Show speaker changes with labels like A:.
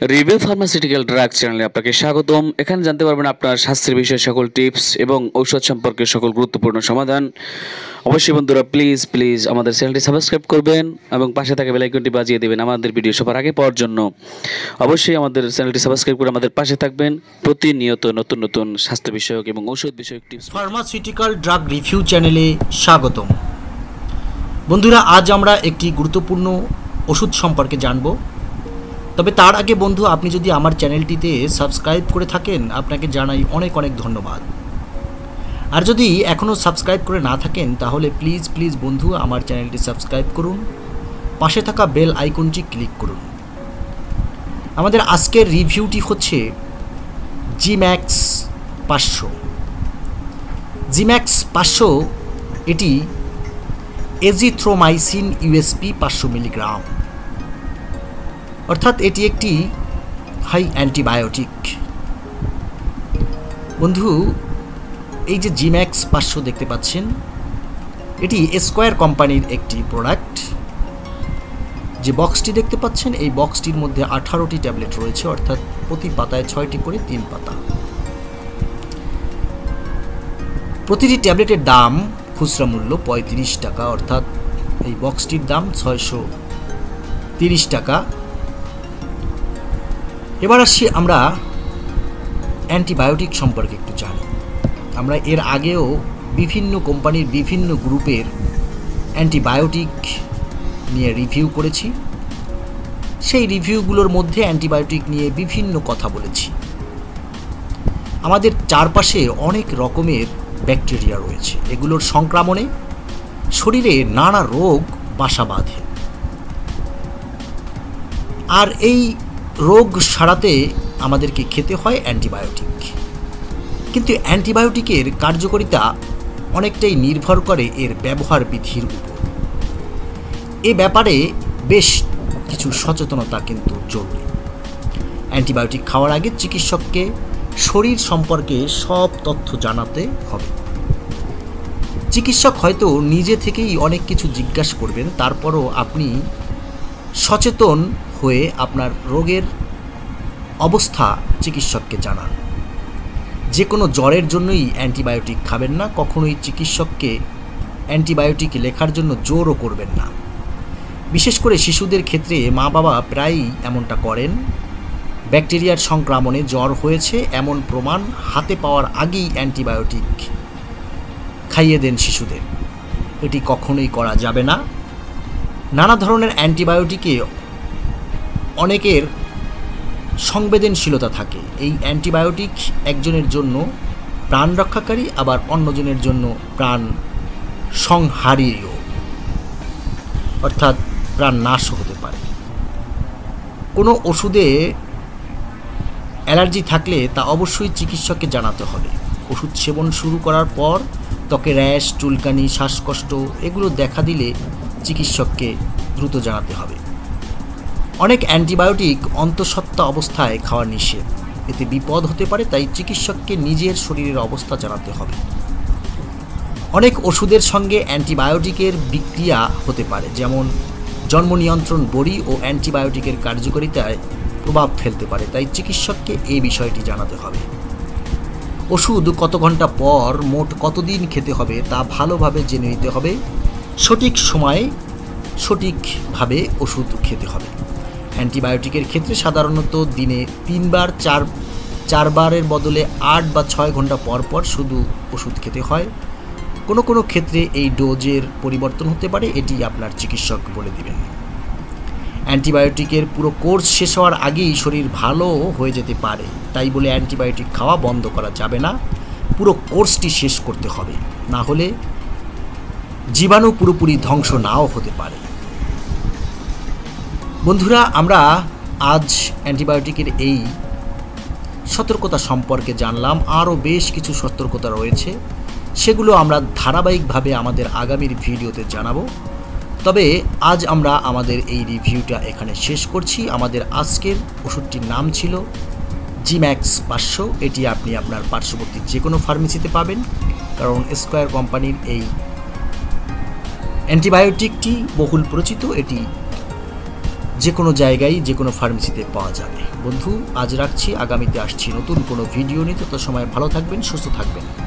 A: Review pharmaceutical drug চ্যানেলে আপনাকে স্বাগতম। এখানে জানতে পারবেন আপনার স্বাস্থ্যের বিষয়ে সকল টিপস এবং ঔষধ সম্পর্কে সকল গুরুত্বপূর্ণ সমাধান। অবশ্যই বন্ধুরা প্লিজ আমাদের চ্যানেলটি সাবস্ক্রাইব করবেন এবং পাশে থাকা বেল আইকনটি বাজিয়ে দেবেন আমাদের ভিডিও সবার আগে পাওয়ার জন্য। অবশ্যই আমাদের চ্যানেলটি সাবস্ক্রাইব করে আমাদের পাশে থাকবেন। প্রতিনিয়ত নতুন স্বাস্থ্য বিষয়ক এবং ঔষধ বিষয়ক টিপস
B: ফার্মাসিউটিক্যাল ড্রাগ রিভিউ চ্যানেলে স্বাগতম। বন্ধুরা, আজ আমরা একটি গুরুত্বপূর্ণ ওষুধ সম্পর্কে জানব। তবে তার আগে বন্ধু, আপনি যদি আমার চ্যানেলটিতে সাবস্ক্রাইব করে থাকেন, আপনাকে জানাই অনেক ধন্যবাদ। আর যদি এখনও সাবস্ক্রাইব করে না থাকেন তাহলে প্লিজ বন্ধু আমার চ্যানেলটি সাবস্ক্রাইব করুন, পাশে থাকা বেল আইকনটি ক্লিক করুন। আমাদের আজকের রিভিউটি হচ্ছে জিম্যাক্স 500। জিম্যাক্স 500 এটি এজিথ্রোমাইসিন ইউএসপি 500 মিলিগ্রাম, অর্থাৎ এটি একটি হাই অ্যান্টিবায়োটিক। বন্ধু, এই যে জিম্যাক্স 500 দেখতে পাচ্ছেন, এটি স্কোয়ার কোম্পানির একটি প্রোডাক্ট। যে বক্সটি দেখতে পাচ্ছেন, এই বক্সটির মধ্যে 18টি ট্যাবলেট রয়েছে, অর্থাৎ প্রতি পাতায় 6টি করে 3 পাতা। প্রতিটি ট্যাবলেটের দাম খুচরা মূল্য 35 টাকা, অর্থাৎ এই বক্সটির দাম 630 টাকা। এবার আসছি আমরা অ্যান্টিবায়োটিক সম্পর্কে একটু জানি। আমরা এর আগেও বিভিন্ন কোম্পানির বিভিন্ন গ্রুপের অ্যান্টিবায়োটিক নিয়ে রিভিউ করেছি। সেই রিভিউগুলোর মধ্যে অ্যান্টিবায়োটিক নিয়ে বিভিন্ন কথা বলেছি। আমাদের চারপাশে অনেক রকমের ব্যাকটেরিয়া রয়েছে, এগুলোর সংক্রমণে শরীরে নানা রোগ বাসা বাঁধে। আর এই রোগ সারাতে আমাদেরকে খেতে হয় অ্যান্টিবায়োটিক। কিন্তু অ্যান্টিবায়োটিকের কার্যকারিতা অনেকটাই নির্ভর করে এর ব্যবহার বিধির উপর। এ ব্যাপারে বেশ কিছু সচেতনতা কিন্তু জরুরি। অ্যান্টিবায়োটিক খাওয়ার আগে চিকিৎসককে শরীর সম্পর্কে সব তথ্য জানাতে হবে। চিকিৎসক হয়তো নিজে থেকেই অনেক কিছু জিজ্ঞাসা করবেন, তারপরও আপনি সচেতন হয়ে আপনার রোগের অবস্থা চিকিৎসককে জানান। যে কোনো জ্বরের জন্যই অ্যান্টিবায়োটিক খাবেন না, কখনোই চিকিৎসককে অ্যান্টিবায়োটিক লেখার জন্য জোরও করবেন না। বিশেষ করে শিশুদের ক্ষেত্রে মা বাবা প্রায়ই এমনটা করেন। ব্যাকটেরিয়ার সংক্রমণে জ্বর হয়েছে এমন প্রমাণ হাতে পাওয়ার আগেই অ্যান্টিবায়োটিক খাইয়ে দেন শিশুদের। এটি কখনোই করা যাবে না। নানা ধরনের অ্যান্টিবায়োটিকে অনেকের সংবেদনশীলতা থাকে। এই অ্যান্টিবায়োটিক একজনের জন্য প্রাণ রক্ষাকারী, আবার অন্যজনের জন্য প্রাণ সংহারীও, অর্থাৎ প্রাণ নাশও হতে পারে। কোনো ওষুধে অ্যালার্জি থাকলে তা অবশ্যই চিকিৎসককে জানাতে হবে। ওষুধ সেবন শুরু করার পর ত্বকে র্যাশ, চুলকানি, শ্বাসকষ্ট এগুলো দেখা দিলে চিকিৎসককে দ্রুত জানাতে হবে। অনেক অ্যান্টিবায়োটিক অন্তঃসত্ত্বা অবস্থায় খাওয়া নিষেধ, এতে বিপদ হতে পারে, তাই চিকিৎসককে নিজের শরীরের অবস্থা জানাতে হবে। অনেক ওষুধের সঙ্গে অ্যান্টিবায়োটিকের বিক্রিয়া হতে পারে, যেমন জন্ম নিয়ন্ত্রণ বড়ি ও অ্যান্টিবায়োটিকের কার্যকারিতায় প্রভাব ফেলতে পারে, তাই চিকিৎসককে এই বিষয়টি জানাতে হবে। ওষুধ কত ঘন্টা পর মোট কতদিন খেতে হবে তা ভালোভাবে জেনে নিতে হবে। সঠিক সময়ে সঠিকভাবে ওষুধ খেতে হবে। অ্যান্টিবায়োটিকের ক্ষেত্রে সাধারণত দিনে 3 বার, 4 বারের বদলে 8 বা 6 ঘন্টা পর শুধু ওষুধ খেতে হয়। কোনো ক্ষেত্রে এই ডোজের পরিবর্তন হতে পারে, এটি আপনার চিকিৎসক বলে দেবেন। অ্যান্টিবায়োটিকের পুরো কোর্স শেষ হওয়ার আগেই শরীর ভালো হয়ে যেতে পারে, তাই বলে অ্যান্টিবায়োটিক খাওয়া বন্ধ করা যাবে না। পুরো কোর্সটি শেষ করতে হবে, না হলে জীবাণু পুরোপুরি ধ্বংস নাও হতে পারে। বন্ধুরা, আমরা আজ অ্যান্টিবায়োটিকের এই সতর্কতা সম্পর্কে জানলাম। আরও বেশ কিছু সতর্কতা রয়েছে, সেগুলো আমরা ধারাবাহিকভাবে আমাদের আগামীর ভিডিওতে জানাবো। তবে আজ আমরা আমাদের এই রিভিউটা এখানে শেষ করছি। আমাদের আজকের ওষুধটির নাম ছিল জিম্যাক্স 500। এটি আপনি আপনার পার্শ্ববর্তী যে কোনো ফার্মেসিতে পাবেন, কারণ স্কোয়ার কোম্পানির এই অ্যান্টিবায়োটিকটি বহুল পরিচিত। এটি যে কোনো জায়গায় যে কোনো ফার্মেসিতে পাওয়া যাবে। বন্ধু আজ রাখছি, আগামীতে আসছি নতুন কোনো ভিডিও নিয়ে। তত সময় ভালো থাকবেন, সুস্থ থাকবেন।